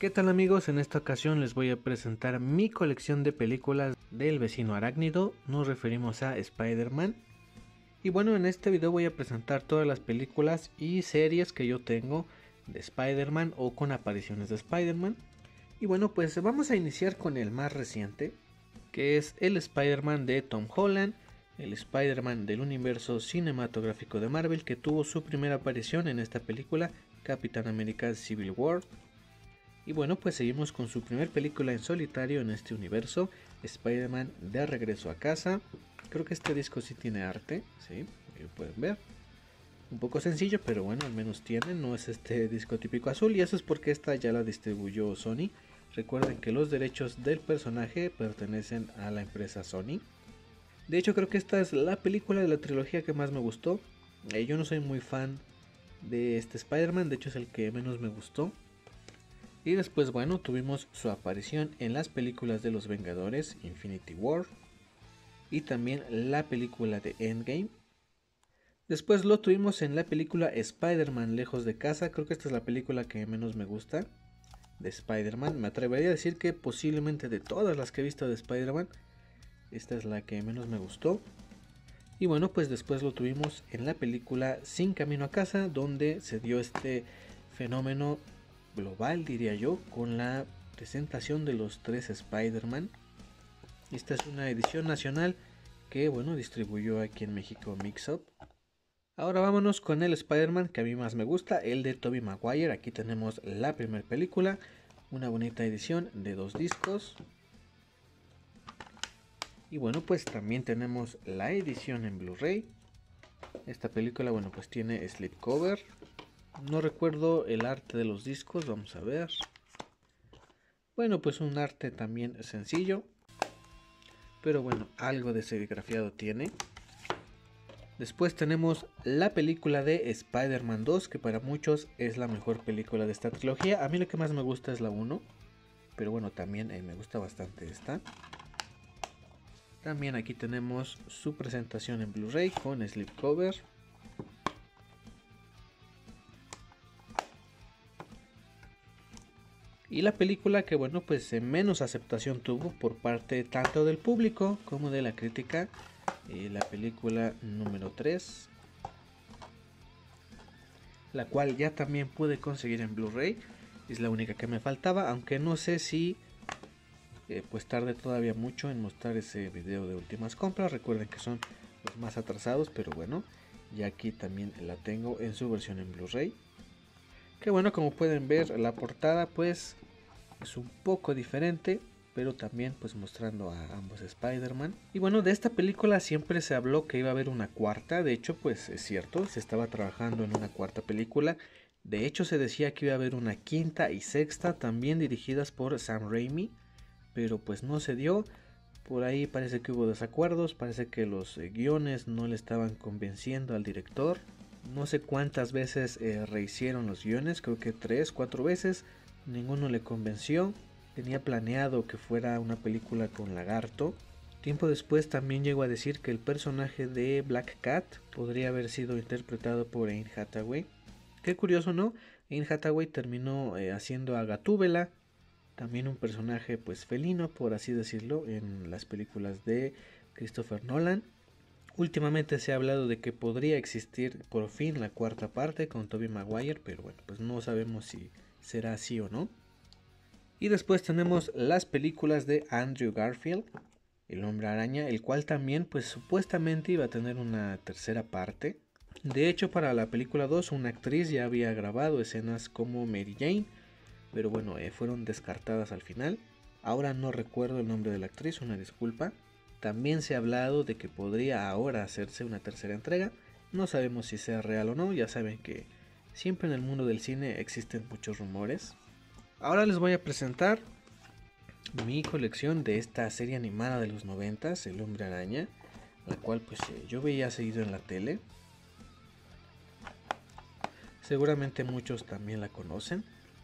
¿Qué tal amigos? En esta ocasión les voy a presentar mi colección de películas del vecino arácnido. Nos referimos a Spider-Man. Y bueno, en este video voy a presentar todas las películas y series que yo tengo de Spider-Man o con apariciones de Spider-Man. Y bueno, pues vamos a iniciar con el más reciente, que es el Spider-Man de Tom Holland, el Spider-Man del universo cinematográfico de Marvel, que tuvo su primera aparición en esta película, Capitán América Civil War. Y bueno, pues seguimos con su primer película en solitario en este universo, Spider-Man de regreso a casa. Creo que este disco sí tiene arte, sí, como pueden ver. Un poco sencillo, pero bueno, al menos tiene, no es este disco típico azul, y eso es porque esta ya la distribuyó Sony. Recuerden que los derechos del personaje pertenecen a la empresa Sony. De hecho, creo que esta es la película de la trilogía que más me gustó. Yo no soy muy fan de este Spider-Man, de hecho es el que menos me gustó. Y después, bueno, tuvimos su aparición en las películas de los Vengadores, Infinity War, y también la película de Endgame. Después lo tuvimos en la película Spider-Man Lejos de Casa. Creo que esta es la película que menos me gusta de Spider-Man. Me atrevería a decir que posiblemente de todas las que he visto de Spider-Man, esta es la que menos me gustó. Y bueno, pues después lo tuvimos en la película Sin Camino a Casa, donde se dio este fenómeno global, diría yo, con la presentación de los 3 Spider-Man. Esta es una edición nacional que, bueno, distribuyó aquí en México Mix-Up. Ahora vámonos con el Spider-Man que a mí más me gusta, el de Tobey Maguire. Aquí tenemos la primera película, una bonita edición de 2 discos. Y bueno, pues también tenemos la edición en Blu-ray. Esta película, bueno, pues tiene slipcover. No recuerdo el arte de los discos, vamos a ver. Bueno, pues un arte también sencillo, pero bueno, algo de serigrafiado tiene. Después tenemos la película de Spider-Man 2, que para muchos es la mejor película de esta trilogía. A mí lo que más me gusta es la 1, pero bueno, también me gusta bastante esta. También aquí tenemos su presentación en Blu-ray con slipcover. Y la película que, bueno, pues menos aceptación tuvo por parte tanto del público como de la crítica, la película número 3, la cual ya también pude conseguir en Blu-ray. Es la única que me faltaba, aunque no sé si pues tarde todavía mucho en mostrar ese video de últimas compras. Recuerden que son los más atrasados, pero bueno, ya aquí también la tengo en su versión en Blu-ray. Que bueno, como pueden ver, la portada pues es un poco diferente, pero también pues mostrando a ambos Spider-Man. Y bueno, de esta película siempre se habló que iba a haber una cuarta. De hecho, pues es cierto, se estaba trabajando en una cuarta película. De hecho, se decía que iba a haber una quinta y sexta, también dirigidas por Sam Raimi, pero pues no se dio. Por ahí parece que hubo desacuerdos, parece que los guiones no le estaban convenciendo al director. No sé cuántas veces rehicieron los guiones, creo que 3, 4 veces. Ninguno le convenció. Tenía planeado que fuera una película con Lagarto. Tiempo después también llegó a decir que el personaje de Black Cat podría haber sido interpretado por Anne Hathaway. Qué curioso, ¿no? Anne Hathaway terminó haciendo a Gatúbela, también un personaje pues felino, por así decirlo, en las películas de Christopher Nolan. Últimamente se ha hablado de que podría existir por fin la cuarta parte con Tobey Maguire, pero bueno, pues no sabemos si será así o no. Y después tenemos las películas de Andrew Garfield, el Hombre Araña, el cual también pues supuestamente iba a tener una tercera parte. De hecho, para la película 2 una actriz ya había grabado escenas como Mary Jane, pero bueno, fueron descartadas al final. Ahora no recuerdo el nombre de la actriz, una disculpa. También se ha hablado de que podría ahora hacerse una tercera entrega. No sabemos si sea real o no, ya saben que siempre en el mundo del cine existen muchos rumores. Ahora les voy a presentar mi colección de esta serie animada de los 90s, El Hombre Araña, la cual pues yo veía seguido en la tele. Seguramente muchos también la conocen.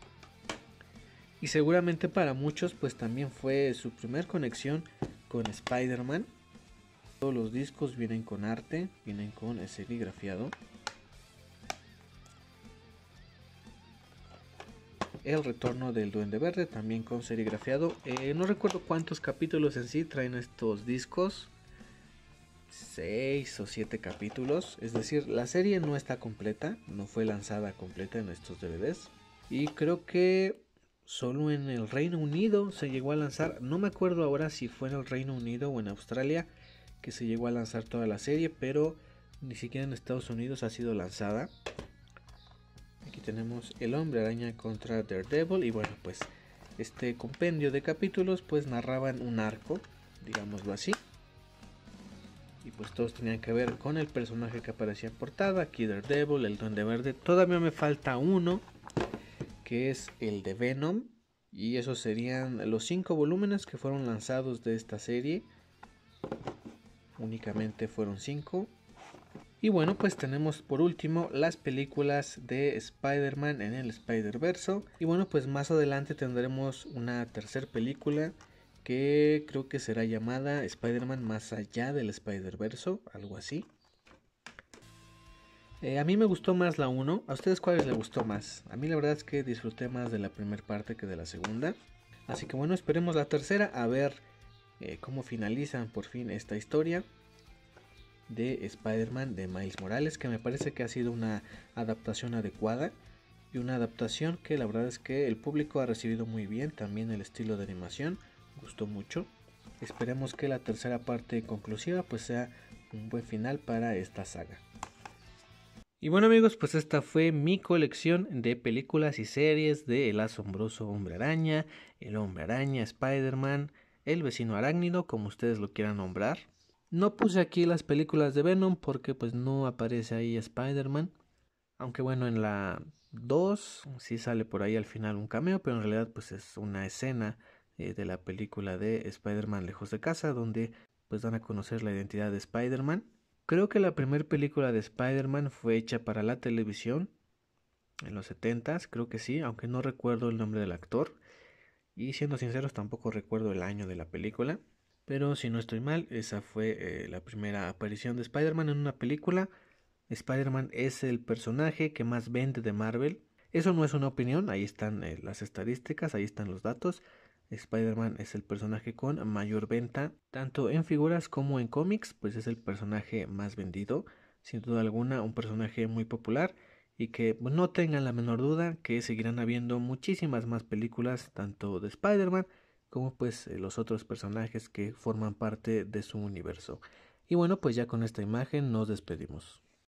Y seguramente para muchos pues también fue su primer conexión con Spider-Man. Todos los discos vienen con arte, vienen con serigrafiado. El retorno del Duende Verde, también con serigrafiado. No recuerdo cuántos capítulos en sí traen estos discos. 6 o 7 capítulos. Es decir, la serie no está completa. No fue lanzada completa en estos DVDs. Y creo que solo en el Reino Unido se llegó a lanzar. No me acuerdo ahora si fue en el Reino Unido o en Australia que se llegó a lanzar toda la serie, pero ni siquiera en Estados Unidos ha sido lanzada. Aquí tenemos El Hombre Araña contra Daredevil. Y bueno, pues este compendio de capítulos pues narraban un arco, digámoslo así. Y pues todos tenían que ver con el personaje que aparecía en portada. Aquí Daredevil, el Duende Verde. Todavía me falta uno, que es el de Venom. Y esos serían los 5 volúmenes que fueron lanzados de esta serie. Únicamente fueron 5. Y bueno, pues tenemos por último las películas de Spider-Man en el Spider-Verso. Y bueno, pues más adelante tendremos una tercera película que creo que será llamada Spider-Man Más Allá del Spider-Verso, algo así. A mí me gustó más la 1. ¿A ustedes cuáles les gustó más? A mí la verdad es que disfruté más de la primera parte que de la segunda. Así que bueno, esperemos la tercera a ver cómo finalizan por fin esta historia de Spider-Man de Miles Morales, que me parece que ha sido una adaptación adecuada y una adaptación que la verdad es que el público ha recibido muy bien. También el estilo de animación gustó mucho. Esperemos que la tercera parte conclusiva pues sea un buen final para esta saga. Y bueno amigos, pues esta fue mi colección de películas y series de El Asombroso Hombre Araña, El Hombre Araña, Spider-Man, El Vecino Arácnido, como ustedes lo quieran nombrar. No puse aquí las películas de Venom porque pues no aparece ahí Spider-Man. Aunque bueno, en la 2 sí sale por ahí al final un cameo, pero en realidad pues es una escena de la película de Spider-Man Lejos de Casa, donde pues dan a conocer la identidad de Spider-Man. Creo que la primera película de Spider-Man fue hecha para la televisión en los 70s, creo que sí, aunque no recuerdo el nombre del actor. Y siendo sinceros tampoco recuerdo el año de la película. Pero si no estoy mal, esa fue la primera aparición de Spider-Man en una película. Spider-Man es el personaje que más vende de Marvel. Eso no es una opinión, ahí están las estadísticas, ahí están los datos. Spider-Man es el personaje con mayor venta, tanto en figuras como en cómics, pues es el personaje más vendido. Sin duda alguna, un personaje muy popular y que no tengan la menor duda que seguirán habiendo muchísimas más películas, tanto de Spider-Man como pues los otros personajes que forman parte de su universo. Y bueno, pues ya con esta imagen nos despedimos.